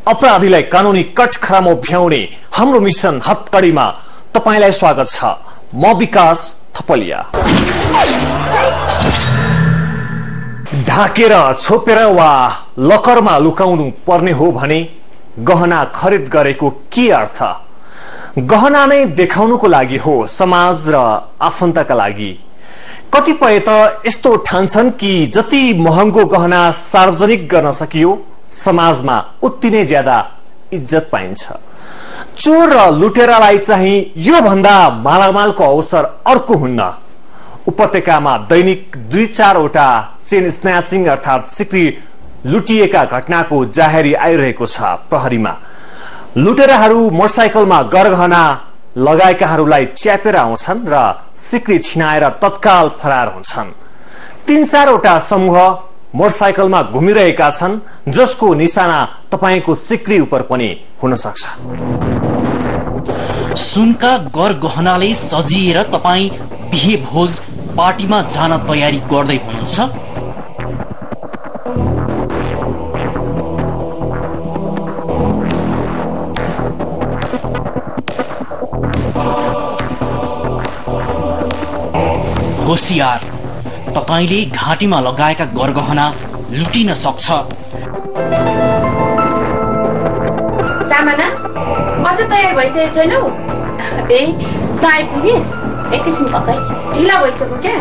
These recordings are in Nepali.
अपराधीलाई कानूनी कठघरामा भ्याउने हाम्रो मिशन हत्कडीमा तपाईलाई स्वागत छ। म विकास थपलिया। ढाकेर छोपेर वा लकरमा लुकाउनु पर्ने हो भने गहना खरिद गरेको के अर्थ? गहना नै देखाउनुको लागि हो, समाज र आफन्तका लागि। कतिपय त यस्तो ठान्छन् कि जति महँगो गहना सार्वजनिक गर्न सकियो समाजमा उति नै ज्यादा इज्जत पाइन्छ। चोर र लुटेरालाई चाहिँ यो भन्दा मालामालको अवसर अर्को हुन्न। उपत्यकामा दैनिक 2-4 वटा चेन स्न्याचिङ अर्थात सिक्री लुटिएका घटनाको जाहेरी आइरहेको छ प्रहरीमा। लुटेराहरू मोटरसाइकलमा गरगहना लगाएकाहरूलाई च्यापेर आउँछन् र सिक्री छिनाएर तत्काल फरार हुन्छन्। 3-4 वटा समूह मोटरसाइकलमा घुमिरहेका छन् जसको निशाना तपाईको सिक्री उपर पनि हुन सक्छ। सुनका गरगहनाले सजिएर तपाई बिहे भोज पार्टीमा जान तयारी गर्दै हुनुहुन्छ? होशियार, तपाईले घाँटीमा लगाएका गरगहना लुटिन सक्छ। सामाना अझ तयार भइसकेको छैनौ? ए त आइपुगेस्? एकैछिन पकाइ, ढिला भइसक्यो क्या।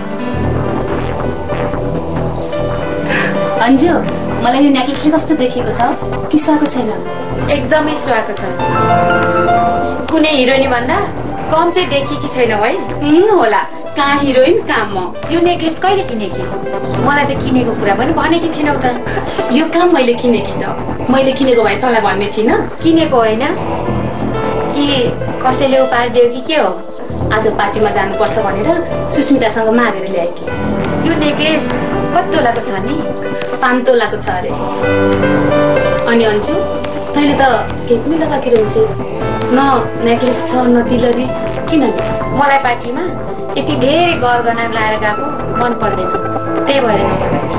अन्जु, मलाई यो नेकलेसले कस्तो देखिएको छ? कि सुहाएको छैन? एकदमै सुहाएको छ। कुनै हिरोइनी भन्दा कम चाहिँ देखिकी छैन है? होला, कहाँ हिरोइन कहाँ म। यो नेकलेस कहिले किनेकी? मलाई त किनेको कुरा पनि भनेकी थिएनौ त। यो काम मैले किनेकी त। मैले किनेको भए तँलाई भन्ने थिइन? किनेको होइन कि कसैले उपहार दियो कि के हो? आज पार्टीमा जानुपर्छ भनेर सुस्मितासँग मागेर ल्याएकी। यो नेकलेस कति तोलाको छ नि? 5 तोलाको छ अरे। अनि अन्जु, तैँले त केही पनि लगाएकी रहन्छेस्, न नेकलेस छ न दिलरी, किन? मलाई पार्टीमा यति धेरै गरगहना लाएर गएको मन पर्दैन, त्यही भएर नलगाएकी।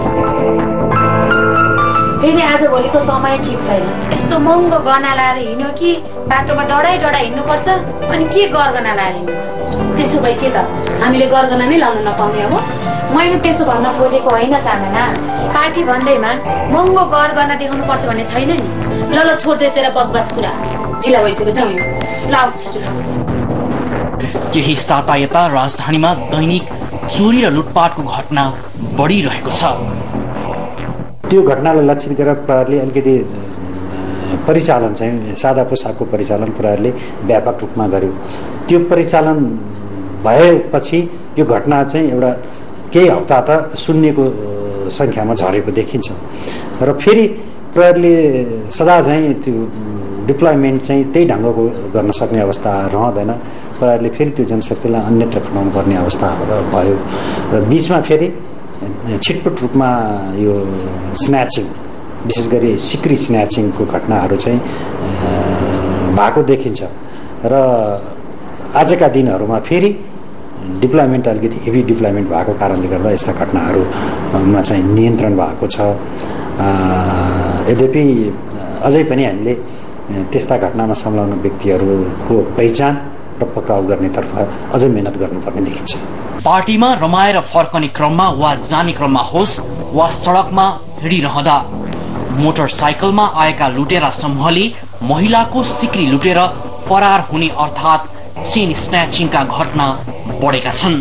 फेरि आजभोलिको समय ठिक छैन। यस्तो महँगो गहना लाएर हिँड्यो कि बाटोमा डढाइ हिँड्नुपर्छ, अनि के गरगहना लाएर हिँड्नु? त्यसो भए के त हामीले गरगहना नै लाउन नपाउने अब? मैले त्यसो भन्न खोजेको होइन सामाना। पार्टी भन्दैमा महँगो गरगहना देखाउनु पर्छ भन्ने छैन नि। ल ल छोड्दे तेरा बकवास कुरा, ढिला भइसक्यो, जाउँ। लाउ छिटो। केही साता यता राजधानीमा दैनिक चोरी र लुटपाटको घटना बढिरहेको छ। त्यो घटनालाई लक्षित गरेर प्रहरीले अलिकति परिचालन चाहिँ सादा पोसाकको परिचालन प्रहरीले व्यापक रूपमा गर्यो। त्यो परिचालन भएपछि यो घटना चाहिँ एउटा केही हप्ता त शून्यको संख्यामा झरेको देखिन्छ र फेरि प्रहरीले सदा चाहिँ त्यो डिप्लोयमेन्ट चाहिँ त्यही ढङ्गको गर्न सक्ने अवस्था रहँदैन। प्रहरीले फेरि त्यो जनशक्तिलाई अन्यत्र खटाउनु पर्ने अवस्था भयो र बिचमा फेरि छिटपुट रूपमा यो स्न्याचिङ, विशेष गरी सिक्री स्न्याचिङको घटनाहरू चाहिँ भएको देखिन्छ र आजका दिनहरूमा फेरि डिप्लोयमेन्ट अलिकति हेभी डिप्लोयमेन्ट भएको कारणले गर्दा यस्ता घटनाहरूमा चाहिँ नियन्त्रण भएको छ। यद्यपि अझै पनि हामीले त्यस्ता घटनामा संलग्न व्यक्तिहरूको पहिचान र पक्राउ गर्नेतर्फ अझै मेहनत गर्नुपर्ने देखिन्छ। पार्टीमा रमाएर फर्कने क्रममा वा जाने क्रममा होस् वा सडकमा हिँडिरहँदा मोटरसाइकलमा आएका लुटेरा समूहले महिलाको सिक्री लुटेर फरार हुने अर्थात् चेन स्न्याचिङका घटना बढेका छन्।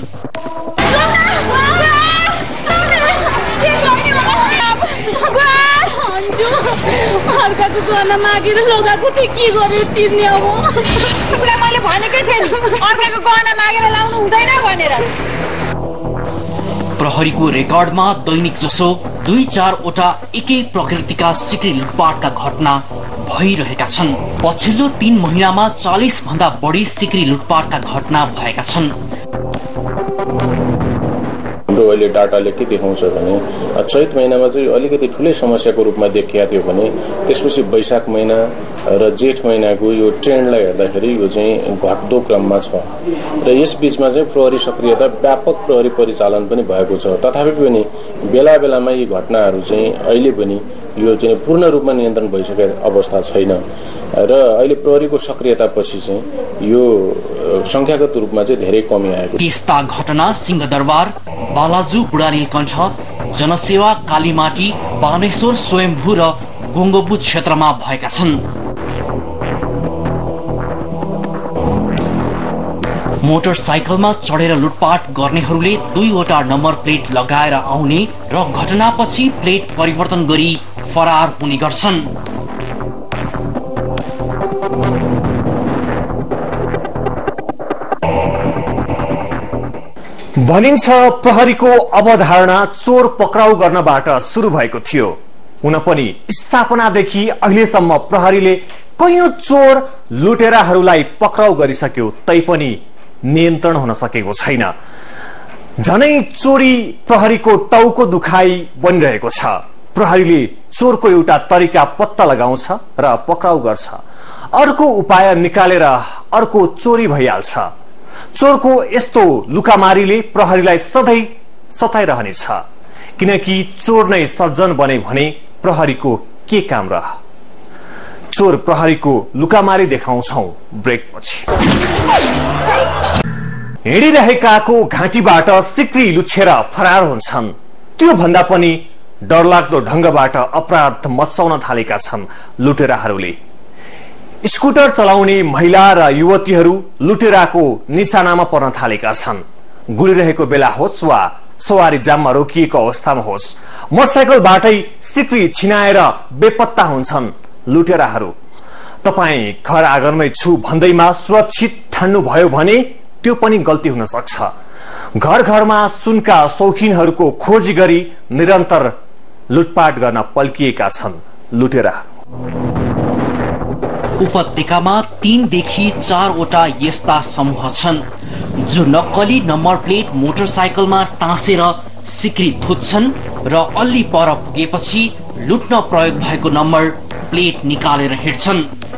अर्काको गहना मागेर लगाएको थिएँ, के गरेर तिर्ने अब? तिमीलाई मैले भनेकै थिएँ नि, अर्काको गहना मागेर लाउनु हुँदैन भनेर। प्रहरीको रेकर्डमा दैनिक जसो 2-4 वटा एकै प्रकृतिका सिक्री लुटपाटका घटना भइरहेका छन्। पछिल्लो 3 महिनामा 40 भन्दा बढी सिक्री लुटपाटका घटना भएका छन्। हाम्रो अहिले डाटाले के देखाउँछ भने चैत महिनामा चाहिँ अलिकति ठुलै समस्याको रूपमा देखिएको थियो भने त्यसपछि वैशाख महिना र जेठ महिनाको यो ट्रेन्डलाई हेर्दाखेरि यो चाहिँ घट्दो क्रममा छ र यस बीचमा चाहिँ प्रहरी सक्रियता व्यापक प्रहरी परिचालन पनि भएको छ। तथापि पनि बेला बेलामा यी घटनाहरू चाहिँ अहिले पनि यो चाहिँ पूर्ण रूपमा नियन्त्रण भइसकेको अवस्था छैन र अहिले प्रहरीको सक्रियतापछि चाहिँ यो संख्यागत रूपमा चाहिँ धेरै कमी आएको। त्यस्ता घटना सिंहदरबार, बालाजु बुढानीलकण्ठ, जनसेवा, कालीमाटी, बानेश्वर, स्वयम्भू र गोङ्गबु क्षेत्रमा भएका छन्। मोटरसाइकलमा चढेर लुटपाट गर्नेहरूले 2वटा नम्बर प्लेट लगाएर आउने र घटनापछि प्लेट परिवर्तन गरी फरार हुने गर्छन्। भनिन्छ प्रहरीको अवधारणा चोर पक्राउ गर्नबाट सुरु भएको थियो। हुन पनि स्थापनादेखि अहिलेसम्म प्रहरीले कैयौं चोर लुटेराहरूलाई पक्राउ गरिसक्यो, तैपनि नियन्त्रण हुन सकेको छैन। झनै चोरी प्रहरीको टाउको दुखाइ बनिरहेको छ। प्रहरीले चोरको एउटा तरिका पत्ता लगाउँछ र पक्राउ गर्छ, अर्को उपाय निकालेर अर्को चोरी भइहाल्छ। चोरको यस्तो लुकामारीले प्रहरीलाई सधैँ सताइरहनेछ, किनकि चोर नै सज्जन बने भने प्रहरीको के काम रह। चोर प्रहरीको लुकामारी देखाउँछौं ब्रेकपछि। हिँडिरहेकाको घाँटीबाट सिक्री लुछेर फरार हुन्छन्। त्यो भन्दा पनि डरलाग्दो ढंगबाट अपराध मचाउन थालेका छन् लुटेराहरूले। स्कुटर चलाउने महिला र युवतीहरू लुटेराको निशानामा पर्न थालेका छन्। गुडिरहेको बेला होस् वा सवारी जाममा रोकिएको अवस्थामा होस्, मोटरसाइकलबाटै सिक्री छिनाएर बेपत्ता हुन्छन् लुटेराहरू। तपाई घर आँगनमै छु भन्दैमा सुरक्षित ठान्नु भयो भने त्यो पनि गल्ती हुन सक्छ। घर घरमा सुनका शौखिनहरूको खोजी गरी निरन्तर लुटपाट गर्न पल्किएका छन् लुटेराहरू। उपत्यकामा 3 देखि 4वटा यस्ता समूह छन् जो नक्कली नम्बर प्लेट मोटरसाइकलमा टाँसेर सिक्री थुत्छन् र अल्ली पर पुगेपछि लुट्न प्रयोग भएको नम्बर प्लेट निकालेर हिँड्छन्।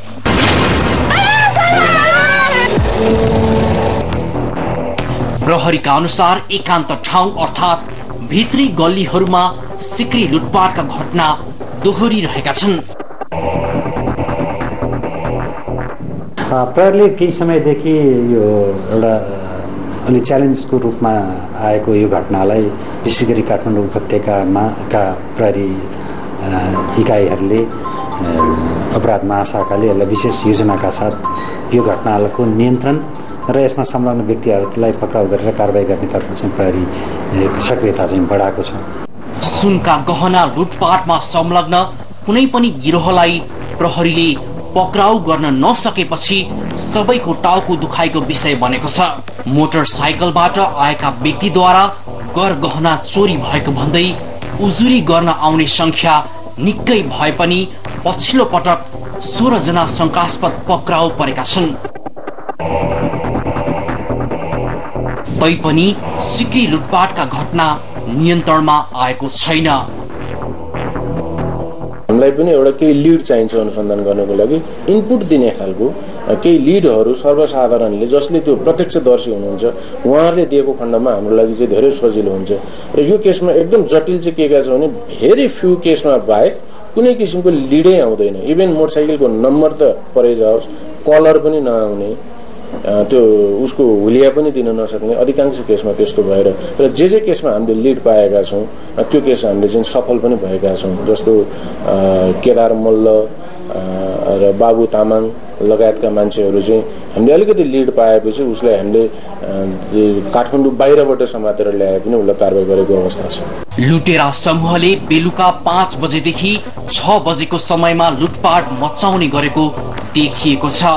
प्रहरीका अनुसार एकान्त ठाउँ अर्थात् भित्री गल्लीहरूमा सिक्री लुटपाटका घटना दोहोरिरहेका छन्। प्रहरीले केही समयदेखि यो एउटा अलि च्यालेन्जको रूपमा आएको यो घटनालाई विशेष गरी काठमाडौँ उपत्यकामा का प्रहरी इकाइहरूले अपराध महाशाखाले यसलाई विशेष योजनाका साथ यो घटनाको नियन्त्रण र यसमा संलग्न व्यक्तिहरूलाई पक्राउ गरेर कारबाही गर्नेतर्फ चाहिँ प्रहरी सक्रियता चाहिँ बढाएको छ। सुनका गहना लुटपाटमा संलग्न कुनै पनि गिरोहलाई प्रहरीले पक्राउ गर्न नसकेपछि सबैको टाउको दुखाइको विषय बनेको छ। मोटरसाइकलबाट आएका व्यक्तिद्वारा गहना चोरी भएको भन्दै उजुरी गर्न आउने संख्या निकै भए पनि पछिल्लो पटक 16 जना शंकास्पद पक्राउ परेका छन्। तैपनि सिक्री लुटपाटका घटना नियन्त्रणमा आएको छैन। हामीलाई पनि एउटा केही लिड चाहिन्छ अनुसन्धान गर्नको लागि, इनपुट दिने खालको केही लिडहरू सर्वसाधारणले जसले त्यो प्रत्यक्षदर्शी हुनुहुन्छ उहाँहरूले दिएको खण्डमा हाम्रो लागि चाहिँ धेरै सजिलो हुन्छ। र यो केसमा एकदम जटिल चाहिँ के छ भने भेरी फ्यु केसमा बाहेक कुनै किसिमको लिडै आउँदैन। इभन मोटरसाइकलको नम्बर त परै जाओस्, कलर पनि नआउने, त्यो उसको हुलिया पनि दिन नसक्ने अधिकांश केसमा त्यस्तो भएर र जे केसमा हामीले लिड पाएका छौँ त्यो केस हामीले चाहिँ सफल पनि भएका छौँ। जस्तो केदार मल्ल र बाबु तामाङ लगायतका मान्छेहरू चाहिँ हामीले अलिकति लिड पाएपछि उसलाई हामीले काठमाडौँ बाहिरबाट समातेर ल्याए पनि उसलाई कारबाही गरेको अवस्था छ। लुटेरा समूहले बेलुका 5 बजेदेखि 6 बजेको समयमा लुटपाट मचाउने गरेको देखिएको छ।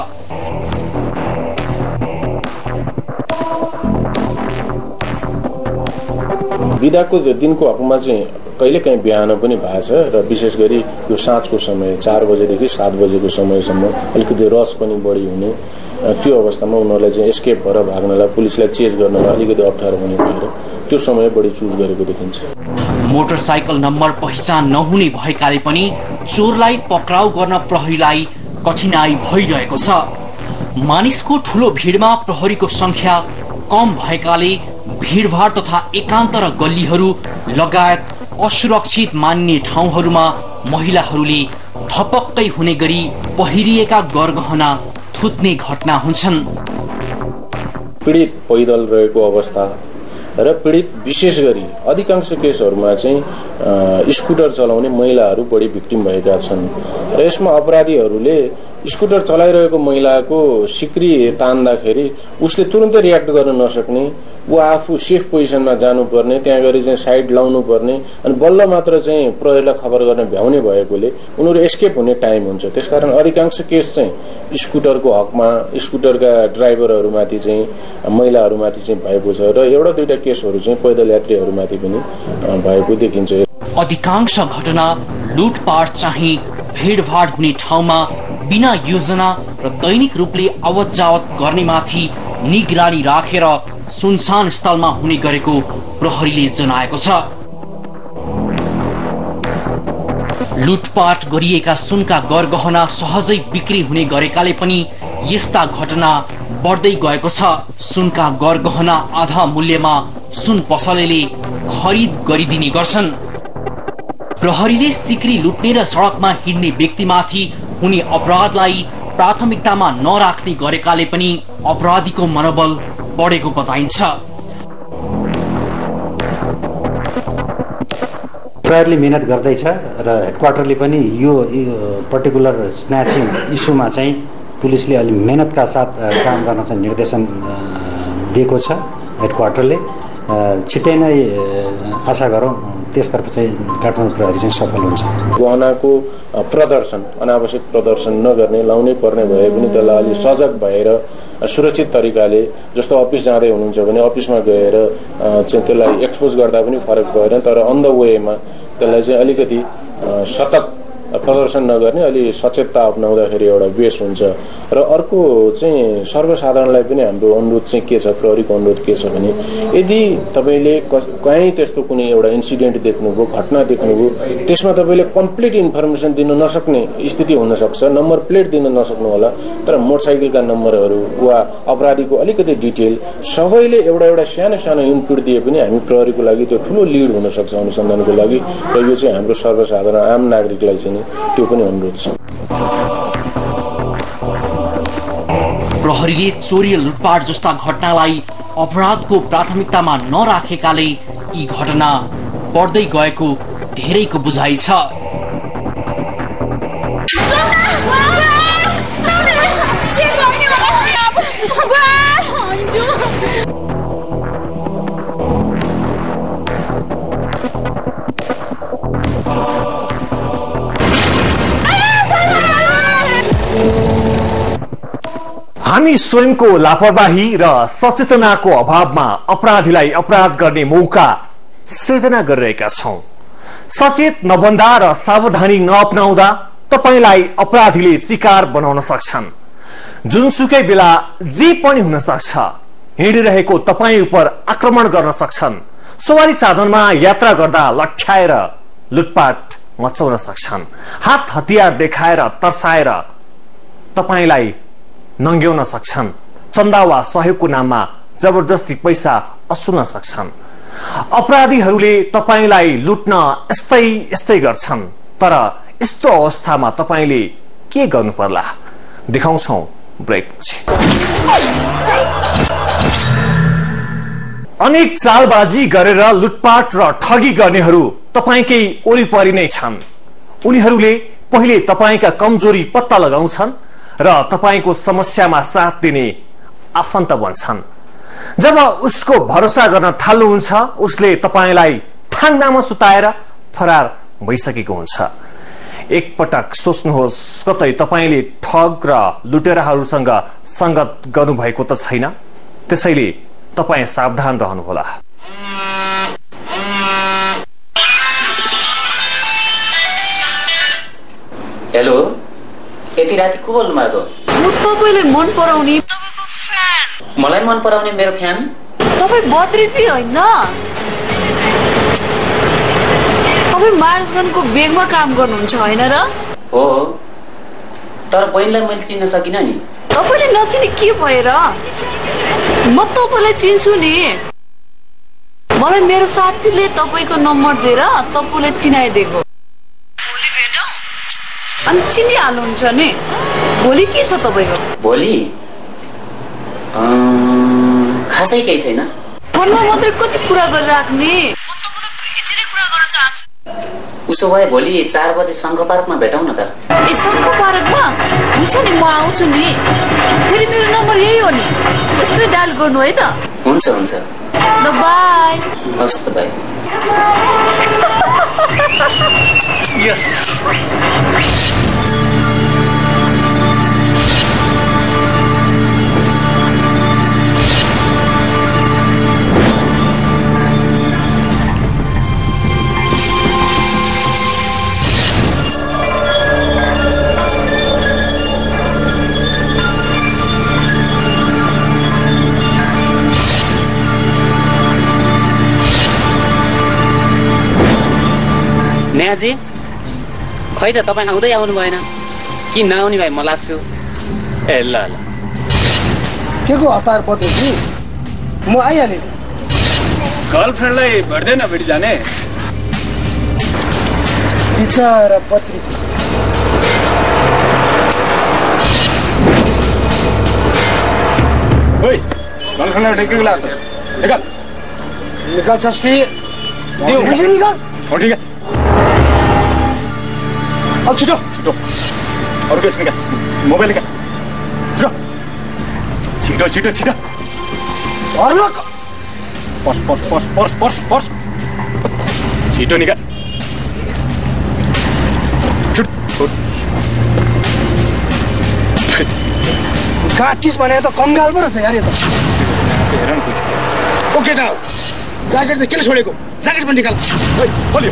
बिदाको दिनको हकमा चाहिँ कहिलेकाहीँ बिहान पनि भएको छ र विशेष गरी यो साँझको समय 4 बजेदेखि 7 बजेको समयसम्म अलिकति रस पनि बढी हुने, त्यो अवस्थामा उनीहरूलाई चाहिँ एस्केप भएर भाग्नलाई पुलिसलाई चेज गर्नलाई अलिकति अप्ठ्यारो हुने भएर त्यो समय बढी चुज गरेको देखिन्छ। मोटरसाइकल नम्बर पहिचान नहुने भएकाले पनि चोरलाई पक्राउ गर्न प्रहरीलाई कठिनाई भइरहेको छ। मानिसको ठूलो भिडमा प्रहरीको संख्या कम भएकाले भीडभाड तथा एकान्त र गल्लीहरू लगायत असुरक्षित मानिने ठाउँहरूमा महिलाहरूले थपक्कै हुने गरी पहिरिएका गरगहना थुत्ने घटना हुन्छन्। पीडित पैदल रहेको अवस्था र पीडित विशेष गरी अधिकांश केसहरूमा चाहिँ स्कुटर चलाउने महिलाहरू बढी भिक्टिम भएका छन् र यसमा अपराधीहरूले स्कुटर चलाइरहेको महिलाको सिक्री तान्दाखेरि उसले तुरुन्तै रियाक्ट गर्न नसक्ने, ऊ आफू सेफ पोजिसनमा जानुपर्ने, त्यहाँ गरी चाहिँ साइड लाउनु पर्ने अनि बल्ल मात्र चाहिँ प्रहरीलाई खबर गर्न भ्याउने भएकोले उनीहरू एस्केप हुने टाइम हुन्छ। त्यसकारण अधिकांश केस चाहिँ स्कुटरको हकमा, स्कुटरका ड्राइभरहरूमाथि चाहिँ, महिलाहरूमाथि चाहिँ भएको छ र एउटा दुईटा केसहरू चाहिँ पैदल यात्रीहरूमाथि पनि भएको देखिन्छ। अधिकांश घटना लुटपाट चाहिँ भिडभाड हुने ठाउँमा बिना योजना र दैनिक रूपले आवत जावत गर्नेमाथि निगरानी राखेर सुनसान स्थलमा हुने गरेको प्रहरीले जनाएको छ। लुटपाट गरिएका सुनका गरगहना सहजै बिक्री हुने गरेकाले पनि यस्ता घटना बढ्दै गएको छ। सुनका गरगहना आधा मूल्यमा सुन पसलेले खरिद गरिदिने गर्छन्। प्रहरीले सिक्री लुट्ने र सडकमा हिँड्ने व्यक्तिमाथि हुने अपराधलाई प्राथमिकतामा नराख्ने गरेकाले पनि अपराधीको मनोबल बढेको बताइन्छ। प्रहरीले मेहनत गर्दैछ र हेडक्वार्टरले पनि यो पर्टिकुलर स्न्याचिङ इस्युमा चाहिँ पुलिसले अलि मेहनतका साथ काम गर्न चाहिँ निर्देशन दिएको छ। हेडक्वार्टरले छिट्टै नै आशा गरौँ त्यसतर्फ चाहिँ काठमाडौँ प्रहरी चाहिँ सफल हुन्छ। गहनाको प्रदर्शन, अनावश्यक प्रदर्शन नगर्ने, लाउनै पर्ने भए पनि त्यसलाई अलि सजग भएर सुरक्षित तरिकाले, जस्तो अफिस जाँदै हुनुहुन्छ भने अफिसमा गएर चाहिँ त्यसलाई एक्सपोज गर्दा पनि फरक भएन, तर अन द वेमा त्यसलाई चाहिँ अलिकति सतर्क प्रदर्शन नगर्ने, अलि सचेतता अपनाउँदाखेरि एउटा बेस हुन्छ। र अर्को चाहिँ सर्वसाधारणलाई पनि हाम्रो अनुरोध चाहिँ के छ, प्रहरीको अनुरोध के छ भने यदि तपाईँले कहीँ त्यस्तो कुनै एउटा इन्सिडेन्ट देख्नुभयो, घटना देख्नुभयो, त्यसमा तपाईँले कम्प्लिट इन्फर्मेसन दिन नसक्ने स्थिति हुनसक्छ, नम्बर प्लेट दिन नसक्नु होला, तर मोटरसाइकलका नम्बरहरू वा अपराधीको अलिकति डिटेल सबैले एउटा एउटा सानो सानो इनपुट दिए पनि हामी प्रहरीको लागि त्यो ठुलो लिड हुनसक्छ अनुसन्धानको लागि। र यो चाहिँ हाम्रो सर्वसाधारण आम नागरिकलाई चाहिँ त्यो पनि अनुरोध छ। प्रहरीले चोरी लुटपाट जस्ता घटनालाई अपराधको प्राथमिकतामा नराखेकाले यी घटना बढ्दै गएको धेरैको बुझाइ छ। हामी स्वयंको लापरवाही र सचेतनाको अभावमा अपराधीलाई अपराध गर्ने मौका सृजना गरिरहेका छौं। सचेत नबन्दा र सावधानी नअपनाउँदा तपाईलाई अपराधीले शिकार बनाउन सक्छन्। जुनसुकै बेला जे पनि हुन सक्छ। हिँडिरहेको तपाईँ उप आक्रमण गर्न सक्छन्। सवारी साधनमा यात्रा गर्दा लट्ठ्याएर लुटपाट मचाउन सक्छन्। हात हतियार देखाएर तर्साएर तपाईलाई नङ्ग्याउन सक्छन्। चन्दा वा सहयोगको नाममा जबरजस्ती पैसा असुल्न सक्छन्। अपराधीहरूले तपाईलाई लुट्न यस्तै गर्छन्। तर यस्तो अवस्थामा तपाईले के गर्नु पर्ला देखाउँछौं ब्रेकपछि। अनेक चालबाजी गरेर लुटपाट र ठगी गर्नेहरू तपाईकै वरिपरि नै छन्। उनीहरूले पहिले तपाईका कमजोरी पत्ता लगाउँछन् र तपाईको समस्यामा साथ दिने आफन्त बन्छन्। जब उसको भरोसा गर्न थाल्नुहुन्छ उसले तपाईलाई थाङ्नामा सुताएर फरार भइसकेको हुन्छ। एक पटक सोच्नुहोस् कतै तपाईले ठग र लुटेराहरूसँग संगत गर्नुभएको त छैन। त्यसैले तपाई सावधान रहनुहोला। हेलो, यति राति को बोल्नु भएको? म तपाईले मन पराउने मलाई मन पराउने मेरो फ्यान तपाई बद्रीजी हैन? तपाई मार्सगनको बेगमा काम गर्नुहुन्छ हैन र? हो, तर बहिनीलाई मैले चिन्न सकिन नि। तपाईले नचिने के भयो र? म तपाईलाई चिन्छु नि। मलाई मेरो साथीले तपाईको नम्बर दिएर तपाईले चिनाइदिएको। भोलि भेट अनि चिनिहाल्नुहुन्छ नि भोलि के छ तपाईँको? भोलि खासै केही छैन। फोनमा मात्रै कति कुरा गरिराख्ने? म तपाईँलाई भेटेरै कुरा गर्न चाहन्छु। उसो भए भोलि 4 बजे शङ्ख पार्कमा भेटौँ न त। ए शङ्ख पार्कमा? हुन्छ नि म आउँछु नि। फेरि मेरो नम्बर यही हो नि, यसमै डायल गर्नु है त। हुन्छ हुन्छ ल बाई। हस् त बाई। यस नेहाजी खै त तपाईँ आउँदै आउनु भएन कि नआउने भाइ म लाग्छु। ए ल ल के को हतार पर्दै कि म आइहालेँ। गर्लफ्रेन्डलाई भेट्दैन भेटी जाने बिचारा पत्री ओइ गर्लफ्रेन्डलाई भेटेको लाग्छ निकाल निकाल्छस् कि दिउ निकाल। हो ठीक है अब छिटो छिटो अरू केस निकाल मोबाइल निकाल छिटो छिटो छिटो छिटो झर्लक पर्स पर्स पर्स पर्स पर्स पर्स छिटो निकाल छिटो गाँटिस भने त कङ्गाल पो रहेछ यार यो त। हेर न ओके त ज्याकेट त किन छोडेको? ज्याकेट पनि निकाल। खोल्यो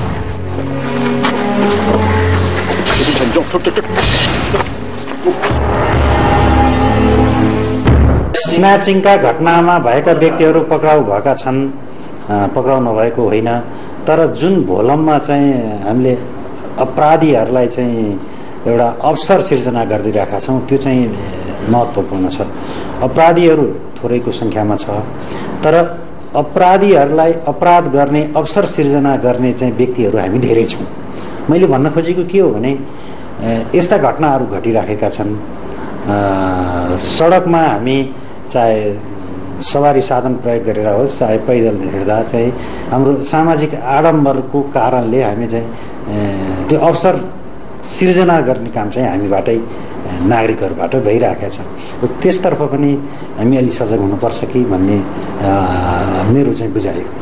स्न्याचिङका घटनामा भएका व्यक्तिहरू पक्राउ भएका छन्, पक्राउ नभएको होइन। तर जुन भोलममा चाहिँ हामीले अपराधीहरूलाई चाहिँ एउटा अवसर सिर्जना गरिदिइरहेका छौँ त्यो चाहिँ महत्त्वपूर्ण छ। अपराधीहरू थोरैको सङ्ख्यामा छ तर अपराधीहरूलाई अपराध गर्ने अवसर सिर्जना गर्ने चाहिँ व्यक्तिहरू हामी धेरै छौँ। मैले भन्न खोजेको के हो भने यस्ता घटनाहरू घटिराखेका छन्। सडकमा हामी चाहे सवारी साधन प्रयोग गरेर होस् चाहे पैदल हिँड्दा चाहिँ हाम्रो सामाजिक आडम्बरको कारणले हामी चाहिँ त्यो अवसर सिर्जना गर्ने काम चाहिँ हामीबाटै नागरिकहरूबाट भइरहेका छ। त्यसतर्फ पनि हामी अलि सजग हुनुपर्छ कि भन्ने मेरो चाहिँ बुझाइ हो।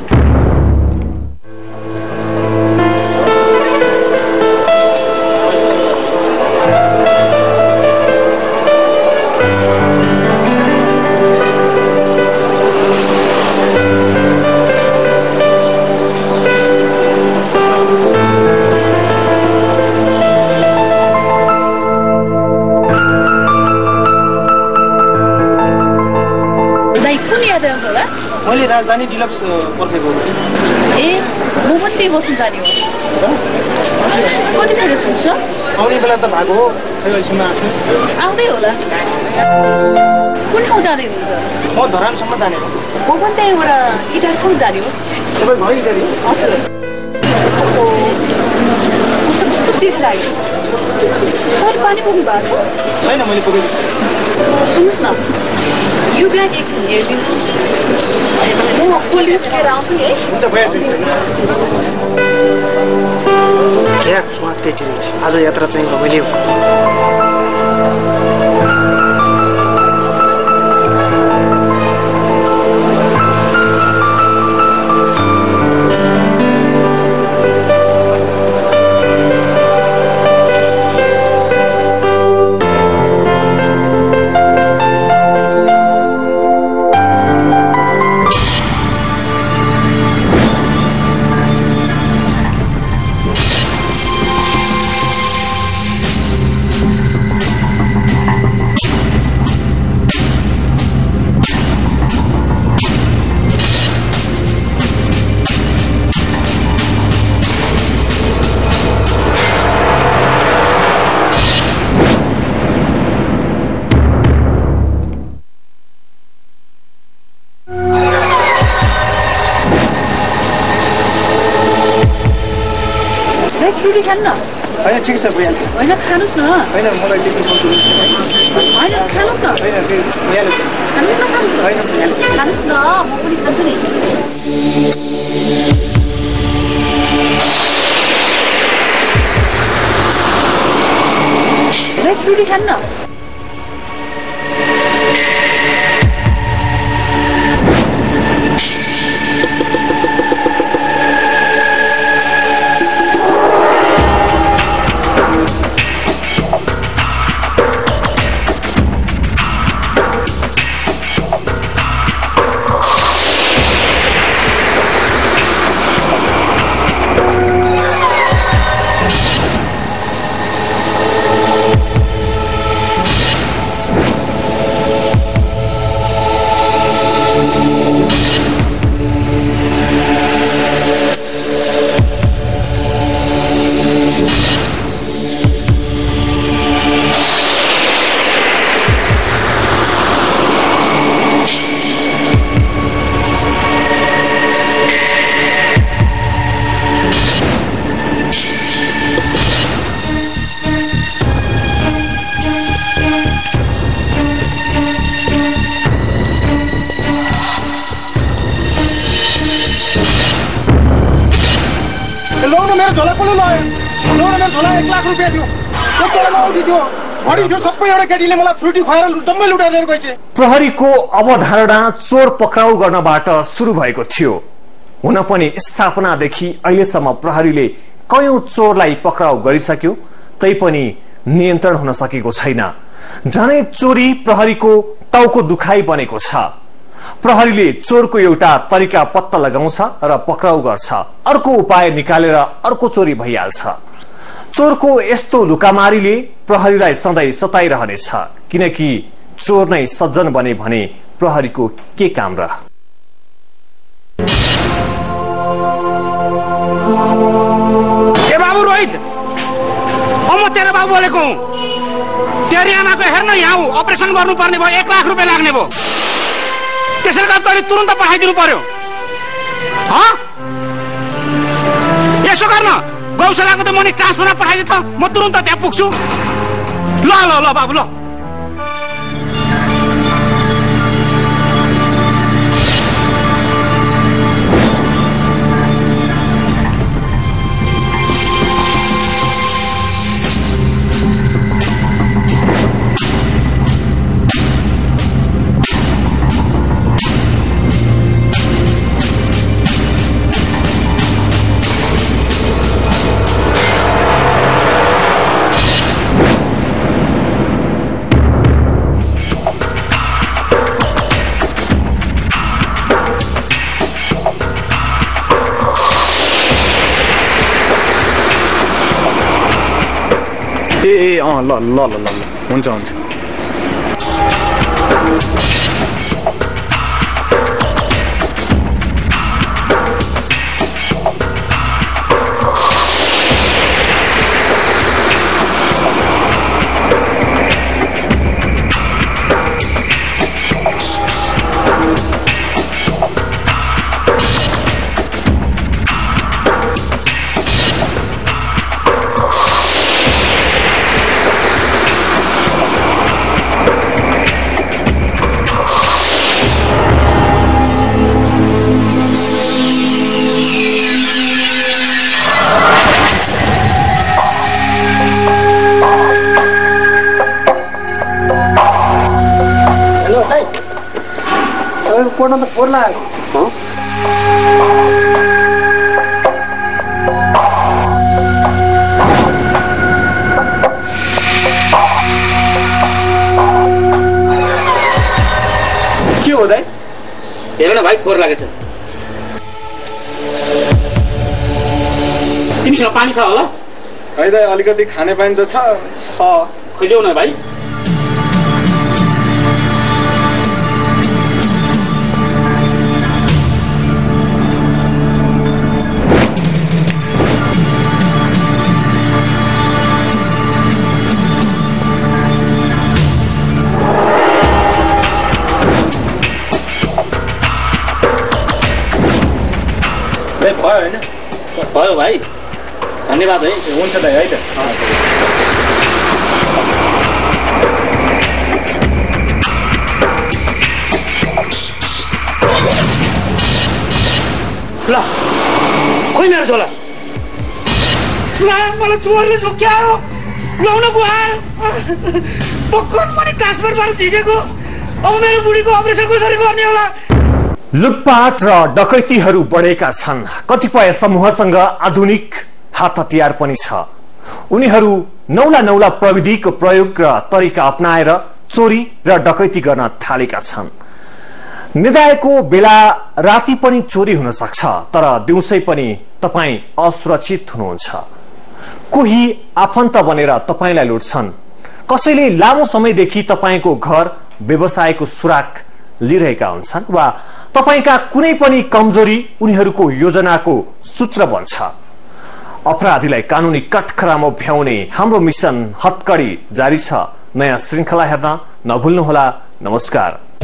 मैले राजधानी डिलक्स पर्खेको ए म पनि त्यही बस्नु जाने हो। कतिखेर छुट्छ? आउने बेला त भएको हो अहिलेसम्म आएको छैन। आउँदै होला। कुन ठाउँ जाँदै हुनुहुन्छ? म धरानसम्म जाने हो। म पनि त्यहीँबाट इटारसम्म जाने हो। तपाईँ घर इटारी? हजुर। कस्तो देख लाग्यो। तर पानी पुग्नु भएको छ? छैन मैले पुगेको छैन। सुन्नुहोस् न यो ब्याग एकछिन हेरिदिनु। म कोल्ड ड्रिङ्क्स लिएर आउँछु नि है। हुन्छ भइहाल्छ। क्या स्वाद केटी रहेछ। आज यात्रा चाहिँ रमाइलो हो। फ्रुटी खानु न। होइन ठिक छ भइहाल्छ होइन खानुहोस् न होइन मलाई लिनु सक्छु होइन खानुहोस् न होइन भइहाल्छ खानुहोस् न म पनि खान्छु नि फ्रुटी खानु न मेरो झोला कसले लग्यो मेरो झोला 1 लाख रुपियाँ थियो त्यो उठी थियो घडी थियो सबै एउटा केटीले मलाई फ्रुटी खुवाएर डम्मै लुटाएर लिएर गएछ प्रहरीको अवधारणा चोर पक्राउ गर्नबाट सुरु भएको थियो हुन पनि स्थापनादेखि अहिलेसम्म प्रहरीले कयौं चोरलाई पक्राउ गरिसक्यो तैपनि नियन्त्रण हुन सकेको छैन झनै चोरी प्रहरीको टाउको दुखाइ बनेको छ प्रहरीले चोरको एउटा तरिका पत्ता लगाउँछ र पक्राउ गर्छ अर्को उपाय निकालेर अर्को चोरी भइहाल्छ चोरको यस्तो लुकामारीले प्रहरीलाई सधैँ सताइरहनेछ किनकि चोर नै सज्जन बने भने प्रहरीको के काम र ए बाबु रोहित म तेरो बाबु बोलेको हुँ तेरी आमाको हेर्न यहाँ अपरेसन गर्नुपर्ने भयो 1 लाख रुपियाँ लाग्ने भयो त्यसैले गर्दा तैँले तुरुन्त पठाइदिनु पर्यो यसो गर्न गौशालाको त मनी ट्रान्सफरमा पठाइदिए त म तुरुन्त त्यहाँ पुग्छु ल ल ल बाबु ल ल ल ल ल हुन्छ हुन्छ कोर्न त फोर लाग्यो के हो दाइ हेर न भाइ फोहोर लागेछ तिमीसँग पानी छ होला है दाइ अलिकति खाने पानी त छ खोज्यौ न भाइ भयो होइन भयो भाइ धन्यवाद है। हुन्छ दाइ है त। ल खोइ मेरो झोला मलाई चोरले झुक्क्यायो ल्याउन बुवा पक्कन पनि ट्रान्सफरबाट झिकेको अब मेरो बुढीको अपरेसन कसरी गर्ने होला। लुटपाट र डकैतीहरू बढेका छन्। कतिपय समूहसँग आधुनिक हात हतियार पनि छ। उनीहरू नौला नौला प्रविधिको प्रयोग र तरिका अपनाएर चोरी र डकैती गर्न थालेका छन्। निदाएको बेला राति पनि चोरी हुन सक्छ, तर दिउँसै पनि तपाई असुरक्षित हुनुहुन्छ। कोही आफन्त बनेर तपाईलाई लुट्छन्। कसैले लामो समयदेखि तपाईको घर व्यवसायको सुराग लिइरहेका हुन्छन् वा तपाईका कुनै पनि कमजोरी उनीहरूको योजनाको सूत्र बन्छ। अपराधीलाई कानूनी कठघरामा भ्याउने हाम्रो मिशन हतकडी जारी छ। नयाँ श्रृंखला हेर्न नभुल्नुहोला। नमस्कार।